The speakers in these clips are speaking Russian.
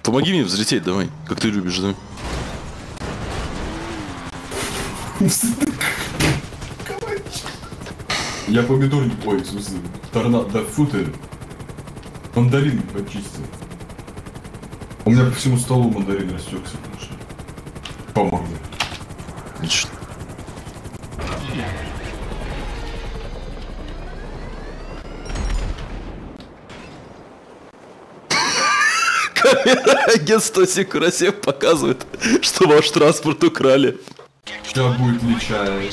Помоги мне взлететь, давай, как ты любишь, да? Я помидорник, ой, в смысле, торнадо, футер. Мандарин почистил. У меня по всему столу мандарин растекся, конечно. Помог мне. Отлично. Камера агентства Секурасев показывает, что ваш транспорт украли. Сейчас будет личая.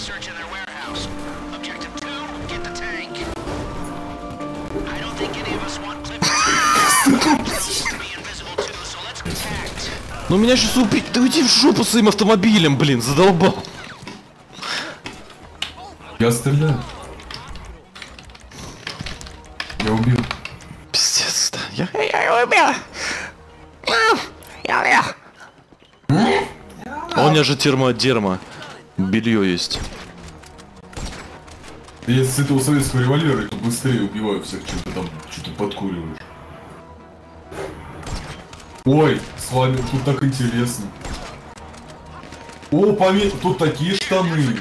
Ну меня сейчас убить. Да уйди в жопу своим автомобилем, блин, задолбал. Я стреляю. Я убил. Пиздец, да. Я убил. А у меня же термодерма. Белье есть. Если с этого советского револьвера, то быстрее убиваю всех, чем ты там что-то подкуриваешь. Ой, с вами тут так интересно. О, тут такие штаны.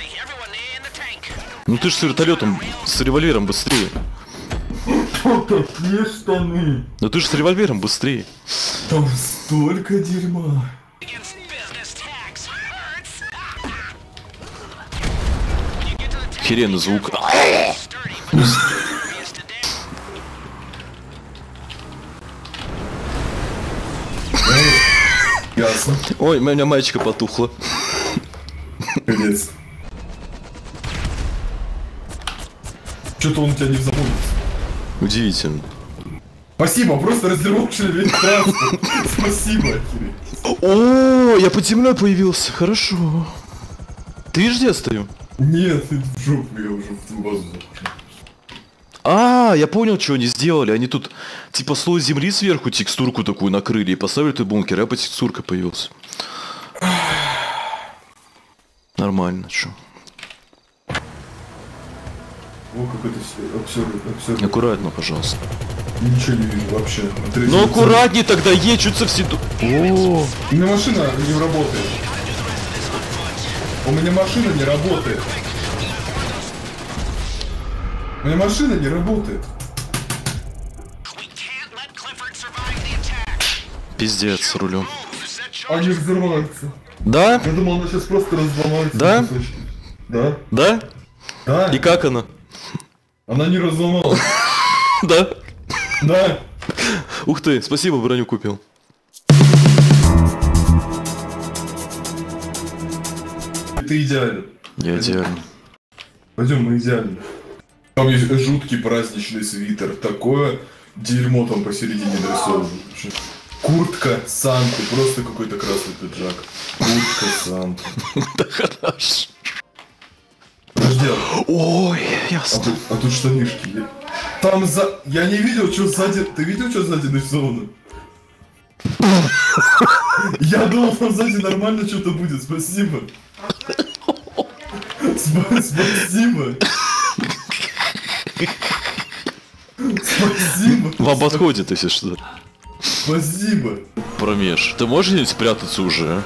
Ну ты ж с вертолетом, с револьвером быстрее. Тут такие штаны. Ну ты ж с револьвером быстрее. Там столько дерьма. Херенный звук. Ясно. Ой, у меня маечка потухла. Конец. Что-то он у тебя не забудется. Удивительно. Спасибо, просто развернувший весь транспорт. Спасибо. О, я под землей появился. Хорошо. Ты видишь, где я стою? Нет, в жопу, я уже в базу захожу. А, я понял, что они сделали. Они тут типа слой земли сверху, текстурку такую накрыли и поставили тут бункер, я по текстурке появился. Нормально, что? О, как это обсервер. Аккуратно, пожалуйста. Ничего не вижу вообще. Ну аккуратней тогда, едь, что-то все тут. О, У меня машина не работает. У меня машина не работает. У меня машина не работает. пиздец с рулем. Они взрываются. Да? Я думал, она сейчас просто разломается. Да? Да? Да? Да? И как она? Она не разломалась. Да? Да. Ух ты, спасибо, броню купил. Ты идеален. Я идеально. Пойдем, мы идеальны. Там есть жуткий праздничный свитер. Такое дерьмо там посередине нарисовано. Куртка Санты. Просто какой-то красный пиджак. Куртка Санты. Да хорошо. Подожди. Ой, ясно. А тут штанишки есть. Там за... Я не видел, что сзади... Ты видел, что сзади нарисовано? Я думал, там сзади нормально что-то будет. Спасибо. Спасибо. Спасибо. Вам подходит, если что. Спасибо. Промеж. Ты можешь где-нибудь спрятаться уже?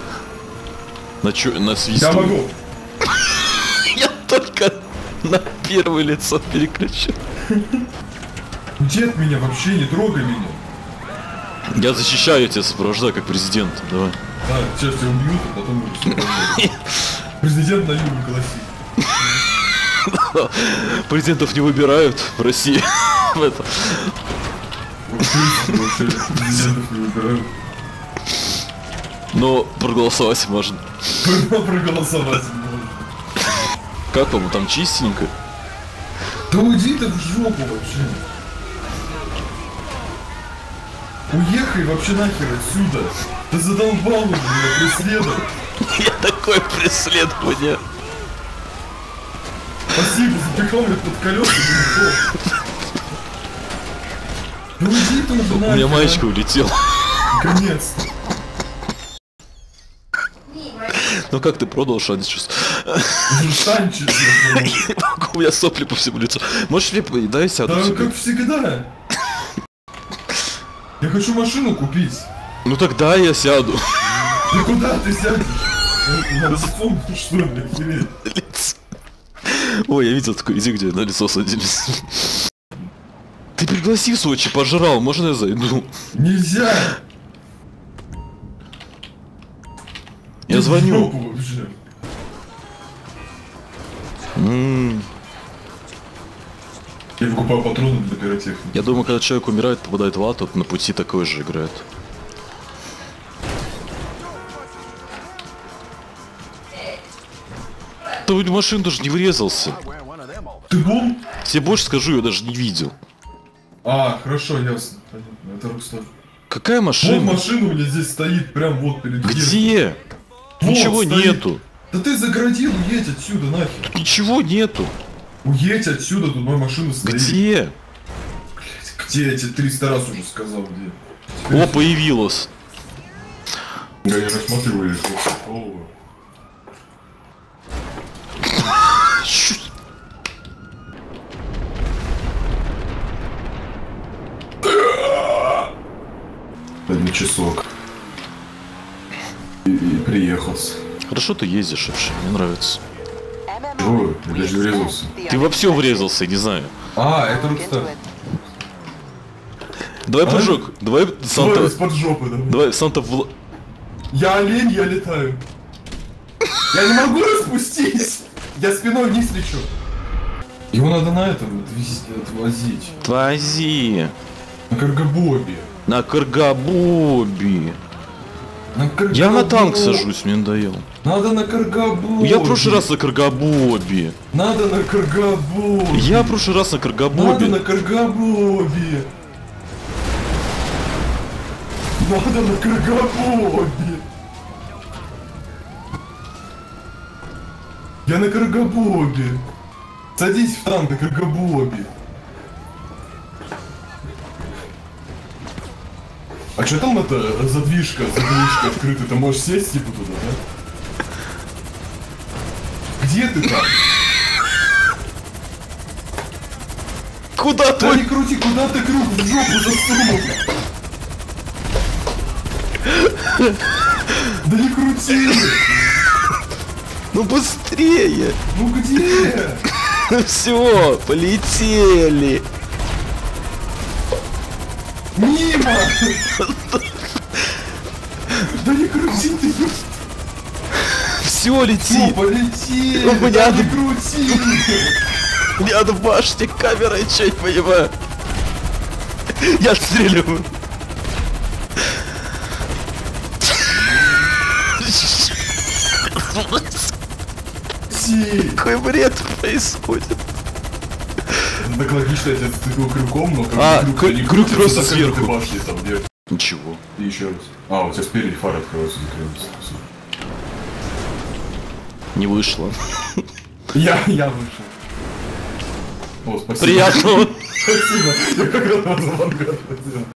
На свисту? Я могу. Я только на первое лицо переключил. Дед меня вообще не трогай меня. Я защищаю тебя, сопровождаю как президент. Давай. Да, сейчас тебя убьют, а потом буду все. Президент на юге гласит. Президентов не выбирают в России. В этом. Президентов не выбирают. Но проголосовать можно. Проголосовать можно. Как вам там чистенько? Да уйди ты в жопу вообще. Уехай вообще нахер отсюда. Ты задолбал уже меня преследовать. Я такое преследование. Спасибо, запихал меня под колеса. Ну уйди ты уже нахер. У меня маечка улетела. Конец. Ну как ты продал шанс сейчас? Встань, У меня сопли по всему лицу. Можешь мне дай сяду? Да как всегда. Я хочу машину купить. Ну тогда я сяду. Ты куда ты сядешь? На лицом, что ли, охереть? Ой, я видел такое, иди где на лицо садились. Ты пригласи в Сочи, пожрал, можно я зайду? Нельзя! Я Ты в звоню. жопу вообще. Я покупаю патроны для пиротехники. Я думаю, когда человек умирает, попадает в ад, то на пути такой же играет. Ты в машину даже не врезался. Ты бум? Тебе больше скажу, я даже не видел. А, хорошо, ясно. Понятно. Это Рустам. Какая Вот машина? машина у меня здесь стоит, прям вот перед дверью. Где? Вот Ничего стоит. нету. Да ты заградил, уедь отсюда нахер. Ничего нету. Уедь отсюда, тут моя машина стоит. Где? Блядь, где? Я тебе 300 раз уже сказал, где. О, появилась. Я не рассматриваю, что такого. Один часок. И приехался. Хорошо ты ездишь вообще, мне нравится. Чего? Я даже не врезался. Ты во все врезался, не знаю. А, это Рустам. Давай А? прыжок, давай Давай Санта, из-под жопы, давай. давай Санта в... Я олень, я летаю. Я не могу распустить. Я спиной вниз лечу. Его надо на этом отвозить. Твози. На каргобобе. На каргабоби. На каргобобе. Я на танк сажусь, мне надоело. Надо на каргобобе. Я в прошлый раз на каргабоби. Надо на каргобобе. Я в прошлый раз на Надо каргабоби. на каргобобе. Надо на каргобобе. Я на каргобобе. Садись в танк на каргобобе. А что там это задвижка открыта? Ты можешь сесть типа туда, да? Где ты там? Куда Да твой? не крути, куда ты круг в жопу засунул? Да не крути! Ну быстрее. Ну где? Все, полетели. Мимо! Да не крути ты! Все, Ну лети. полетели! Ну, Да понятно. не крути! У меня на башне камера, я чё не понимаю. Я отстреливаю. Си! Какой бред происходит? Это так логично, я тебя зацепил крюком, но А, крюк-то не крюк крутится, просто так как сверху. ты башни там где. Ничего. И еще раз. А, у тебя спереди фары открываются, закрываются. Всё. Не вышло. Я вышел. О, спасибо. Приятного. Спасибо. Я как раз вас в авангард хотел.